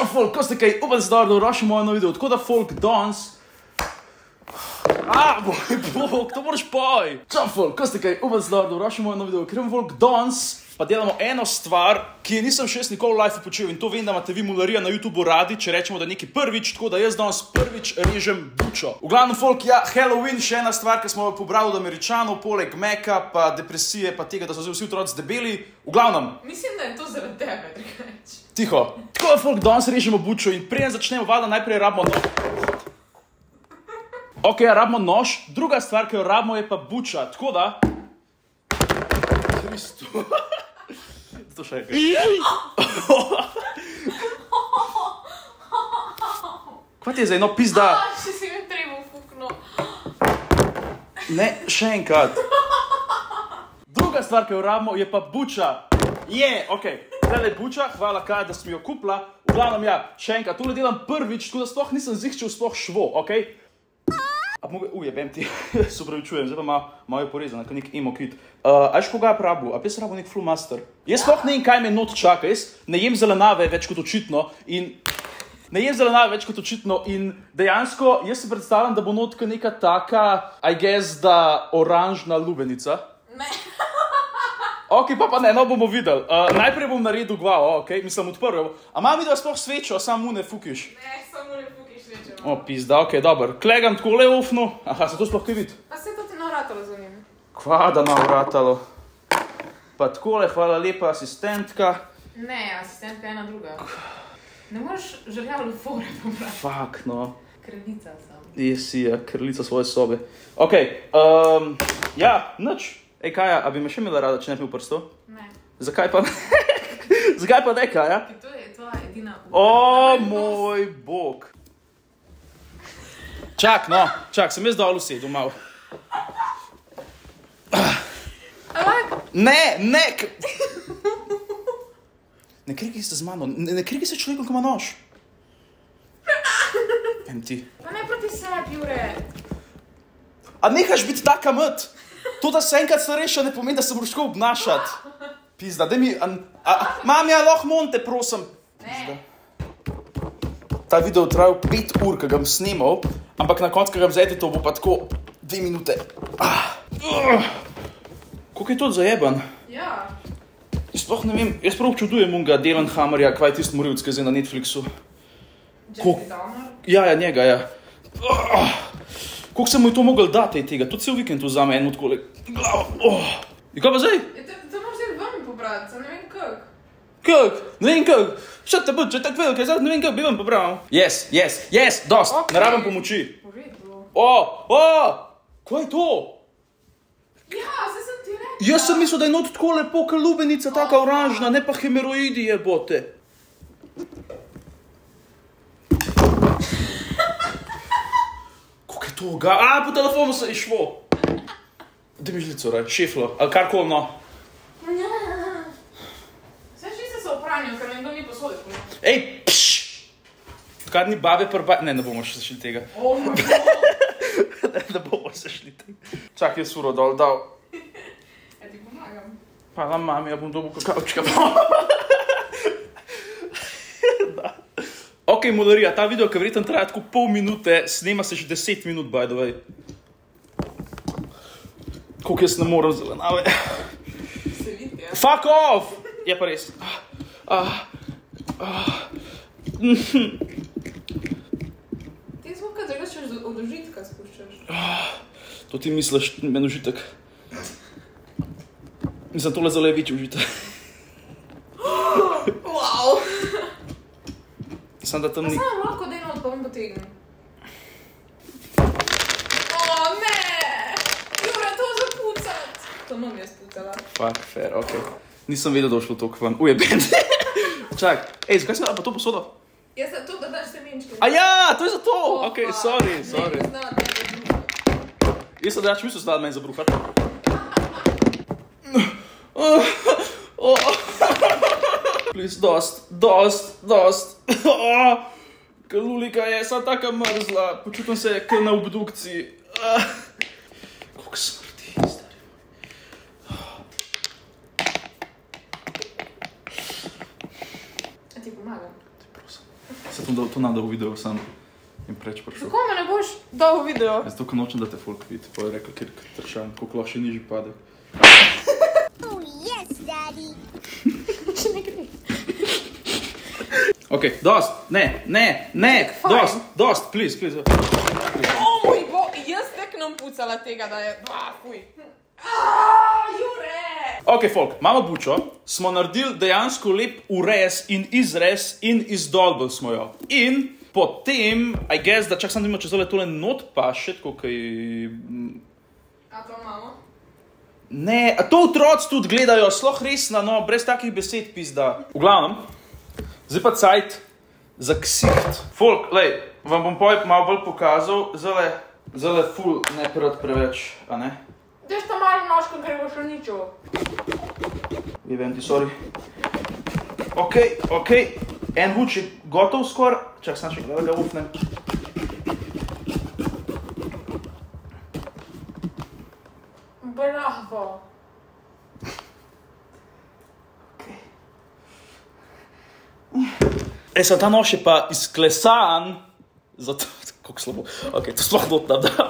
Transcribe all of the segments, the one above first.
Čau, folk, ko ste kaj upali zdaj, da vrašim mojo nov video, tako da folk danes... Moj bog, to moraš poj! Čau, folk, ko ste kaj upali zdaj, da vrašim mojo nov video, ker folk danes pa delamo eno stvar, ki je nisem še nikoli v life počel in to vem, da imate vi mularija na YouTubeu radi, če rečemo, da nekaj prvič, tako da jaz danes prvič režem bučo. V glavnem, folk, ja, Halloween, še ena stvar, ki smo jo pobrali od Američanov, poleg meka, pa depresije, pa tega, da so vsi otroci debeli. V glavnem. Mislim, da je to zaradi tebe, drugače. Tiho. Tako da, folk, danes režemo bučo in preden začnemo, valjda najprej rabimo nož. Ok, rabimo nož, druga stvar, ki jo rabimo, je pa buča, tako da... Kristu. To še enkrat. Kaj ti je za eno pizda? Še si mi treba fukno. Ne, še enkrat. Druga stvar, ki jo rabimo, je pa buča. Ok. Zdaj je buča, hvala Kaj, da si mi jo kupila. V glavnem, ja, še enkrat. Tole delam prvič, tako da sploh nisem zihčil sploh švo, ok? Jebem ti, se upravičujem, zdaj pa malo je porezan, nek emo kit. Ajš koga je prabil? A pa jaz rabil nek Flowmaster. Jaz sploh ne vem, kaj me not čaka, jaz ne jem zelenave več kot očitno in dejansko jaz si predstavljam, da bo notka neka taka, I guess, da oranžna lubenica. Ne. Ok, pa ne, no bomo videli. Najprej bom naredil glavo, ok, mislim odprl. A ima mi da sploh svečo, samo mu ne fukiš? Ne, samo ne fukiš svečo. O, pizda, ok, dober. Klegam tako le ofno. Aha, se to sploh kaj vidi? Pa se to ti navratalo za njim. Kva da navratalo. Pa takole, hvala lepa, asistentka. Ne, asistentka je ena druga. Ne moraš željavlju fore pobrati. Fak, no. Kraljica sem. Jesi, ja, kraljica svoje sobe. Ok, ja, nič. Ej, Kaja, a bi me še imela rada, če ne bi v prstu? Ne. Zakaj pa ne? Zakaj pa ne, Kaja? To je tvoja edina O, moj bog. Čak, no, sem jaz dol usedel malo. Ampak? Ne kriki se z mano, ne kriki se človekom, ko ima nož. Vem ti. Pa ne proti sebi, Jure. A nehaš biti taka mrt? To, da se enkrat starejša, ne pomeni, da se moraš tako obnašati. Pizda, daj mi... Mami, ja, lahko monte, prosim. Ne. Ta video trajal 5 ur, ki ga bom snimal, ampak na koncu, ki ga bom zedital, bo pa tako 2 minute. Koliko je to zajeban? Ja. Sploh ne vem, jaz prav občudujem unga Delan Hammerja, kva je tisti morilc, ki je zdaj na Netflixu. Jeffrey Dahmer? Ja, njega, ja. Koliko sem mu je to mogel dati tega? To cel vikend vzame eno takole glavo. In kaj pa zdaj? To moraš zdaj ven pobrati, ne vem kak. Kak? Ne vem kak? Šta te bud, če tak velik, zdaj ne vem kak bi ven pobral. Yes, dost, Okay. ne rabim pomoči. V redu. Kaj je to? Ja, se sem ti rekla. Jaz sem mislil, da je not tako lepo, ka lubenica, taka oranžna, ne pa hemeroidi jebote. Toga. Po telefonu se je šlo. Daj mi žlico, raj, šeflo, ali karkoli, no. Vse še se opranil, ker nekdo ni posodil. Ej, Kar ni babe ne bomo še šli tega. Oh moj bog. Ne bomo se šli tega. Čak, jaz uro dol dal. Ja ti pomagam. Hvala, mami, ja bom dobil kakavčka. Ok, mularija, ta video, ki verjetno traja tako pol minute, snema se že 10 minut, by the way. Koliko jaz ne moram zelenave. Se vidi, ja. Fuck off! Je pa res. Ti smo kaj druga še od užitka spuščaš. To ti misliš, meni užitek. Mislim, tole zelo je večji užitek. Wow! Sam da tam ni... Pa sam lahko dejno pa bom potegnem. O, ne! Jure, to zapucat! To nam je spucala. Fuck, fair, ok. Nisem vedel, da bo šlo toliko ven. Ujebem. Čak, zakaj sem pa to posodo? Jaz za to, da daš semenčke. A ja, to je za to! Ok, sorry. Ne, znala tega druga. Jaz sem dač mislil, da meni zabruhati. Please, dost. Kalulika je, sva taka mrzla. Počutam se, kot na obdukciji. Koliko smrti, stari. A ti pomagam? Te prosim. Se to nadal video sam in preč prišel. Kako me ne boš dal v video? Jaz tukaj nočem, da te folk vidi. Pa je rekel, ker tršam, koliko lahko še nižji padek. Oh, yes, Daddy. Če ne gre. Ok, dost, ne, dost, please. O moj bo, jaz tek nam pucala tega, da je... Fuj. Jure! Ok, folk, imamo bučo, smo naredili dejansko lep urez in izrez in izdolbili smo jo. In potem, I guess, da čak sam nima, če tole not pa še tako kaj... A to imamo? Ne, a to otroci tudi gledajo, sloh resna, no, brez takih besed pizda. V glavnem, zdaj pa cajt za ksiht. Folk, lej, vam bom malo bolj pokazal, zale ful ne preveč, a ne? Deš ta mali nožko, ker bo še ničo. Vem ti, sorry. Ok, en vuč je gotov skor, čak sam še gleda ga ufnem. Bravo. Sam ta nož je pa izklesan, zato, koliko slabo, ok, to sploh notam, da.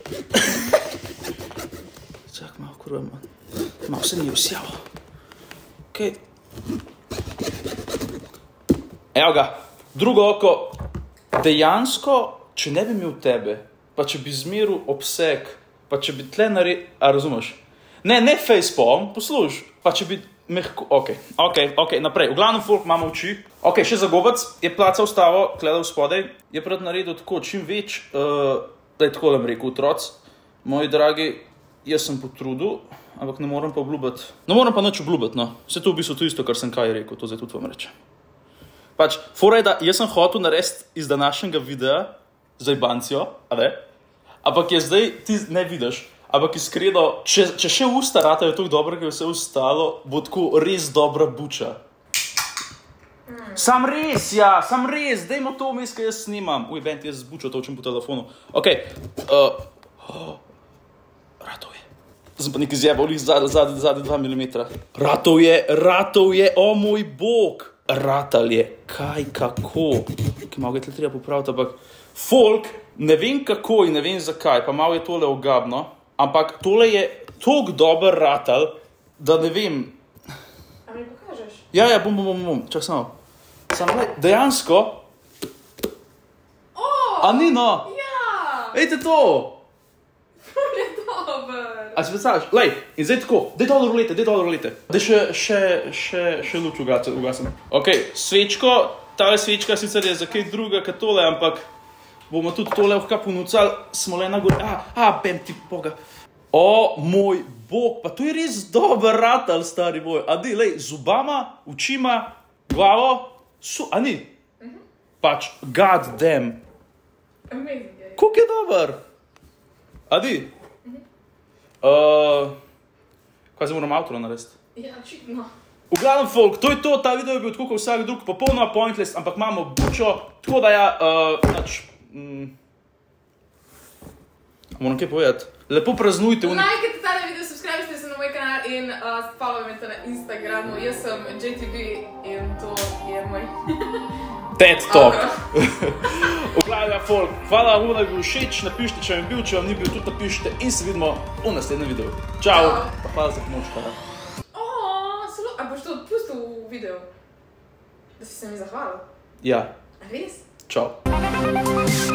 Čak, malo kurva, malo se ni usjalo. Ok. Evo ga, drugo oko, dejansko, če ne bi imel tebe, pa če bi zmeril obseg, pa če bi tle naredil, a razumeš? Ne facepalm, posluš, pa če bi mehko, ok, naprej, v glavnem folk imamo oči. Ok, še za gobec je placa ustavo, gledal spodaj, je prav naredil tako čim več, da je tako da mi rekel, otroc, moji dragi, jaz sem potrudil, ampak ne moram pa obljubiti. Ne moram pa nič obljubiti, no. Vse to v bistvu to isto, kar sem kaj rekel, to zdaj tudi vam reče. Pač, fora je, da jaz sem hotel narediti iz današnjega videa zajbancijo, a ne? Ampak je zdaj, ti ne vidiš, ampak iskreno, če še usta ratajo tako dobro, ker je vse ostalo, bo tako res dobra buča. Sam res, dajmo to vmes, kaj jaz snimam. Uj, vent, jaz bučo točem po telefonu. Ok, ratov je. Sem pa nekaj zjebal, zadnji 2 mm. Ratov je, o moj bog. Ratal je, kaj, kako. Kaj malo ga tle treba popraviti, ampak folk, ne vem kako in ne vem zakaj, pa malo je tole ogabno, ampak tole je toliko dober ratal, da ne vem. A mi pokažeš? Ja, bom, čak samo. Samo dejansko. A ni no? Ja! Ejte to! Ful je dober! A si predstavljaš? Lej, in zdaj tako, daj dol rolete. Daj še luč ugasim. Ok, svečko, tale svečka sicer je za kaj druga kot tole, ampak bomo tudi tole ohka ponucali, smo le na gori. Bem ti boga. O moj bog, pa to je res dober ratal, stari moj. A di, lej, zubama, očima, glavo, a ni? Pač, god damn. Amazing je. Koliko je dober? A di? Kaj se moram outro narediti? Ja, očitno. V glavnem folk, to je to, ta video je bil tako kot vsak drug, popolnoma pointless, ampak imamo bučo, tako da ja, moram kaj povedati, lepo praznujte. Lajkajte tale video, subscribite se na moj kanal in followujte na Instagramu. Jaz sem JTB in to je moj TED Talk. V glavnem folk, hvala vam, da je bil všeč, napišite, če vam je bil, če vam ni bil, tudi napišite in se vidimo v naslednjem videu. Čau, pa hvala za pomoč, hvala. A boš to odpustil v video? Da si se mi zahvalil? Ja. A res? Čau.